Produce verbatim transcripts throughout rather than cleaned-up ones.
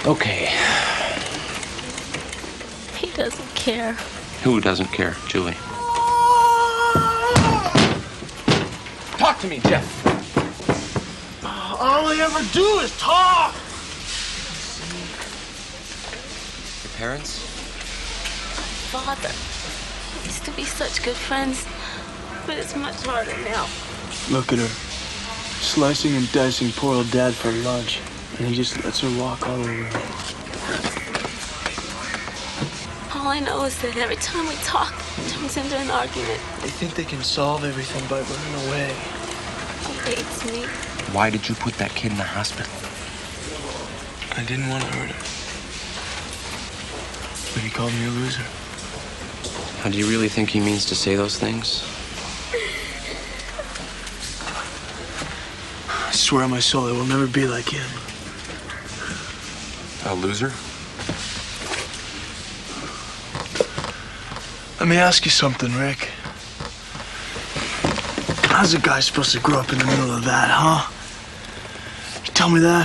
Okay. He doesn't care. Who doesn't care, Julie? Talk to me, Jeff. All I ever do is talk. Your parents? Father. We used to be such good friends, but it's much harder now. Look at her, slicing and dicing poor old Dad for lunch, and he just lets her walk all over him. All I know is that every time we talk, it turns into an argument. They think they can solve everything by running away. He hates me. Why did you put that kid in the hospital? I didn't want to hurt him, but he called me a loser. How do you really think he means to say those things? I swear on my soul, I will never be like him. A loser? Let me ask you something, Rick. How's a guy supposed to grow up in the middle of that, huh? You tell me that?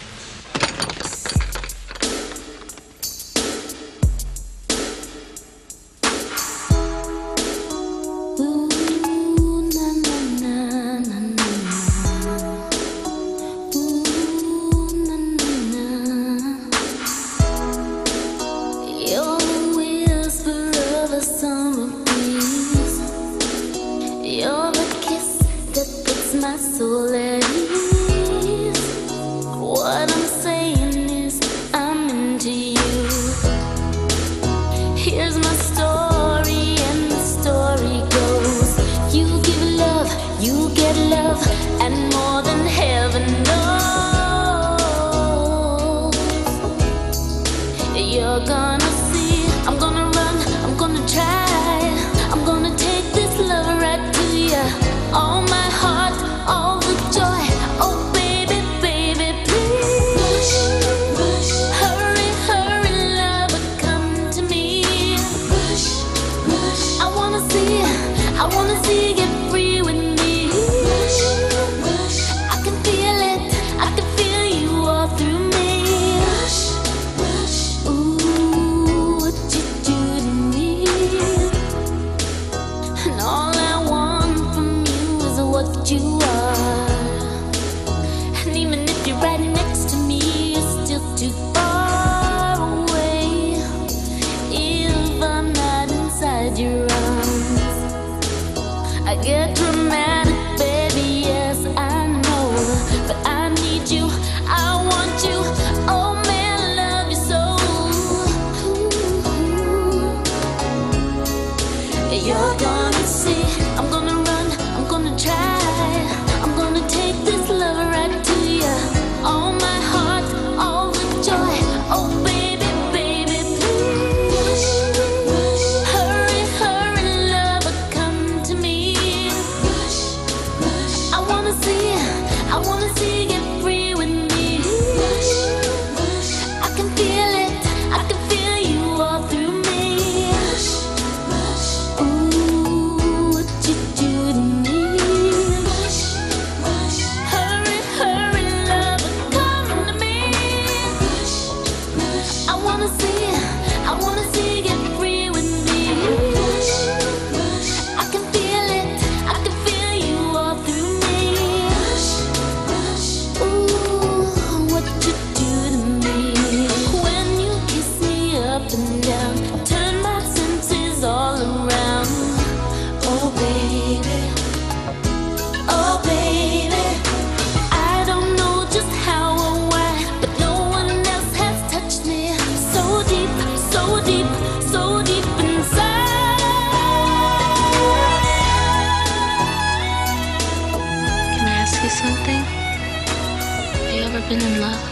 Been in love?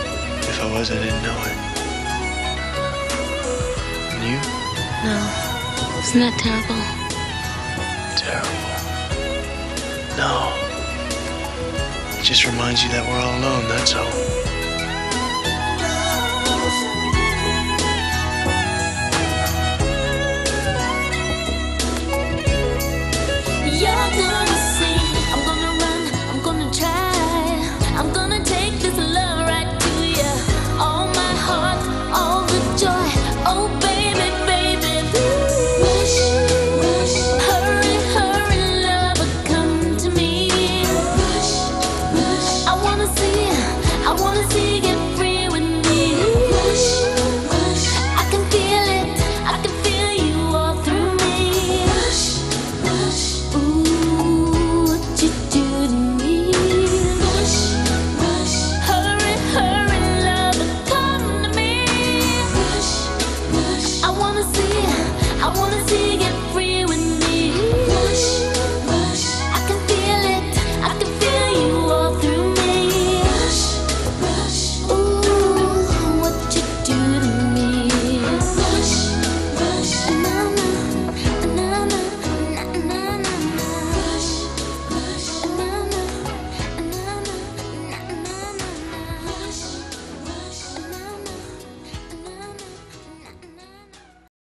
If I was, I didn't know it. And you? No. Isn't that terrible? Terrible. No. It just reminds you that we're all alone, that's all.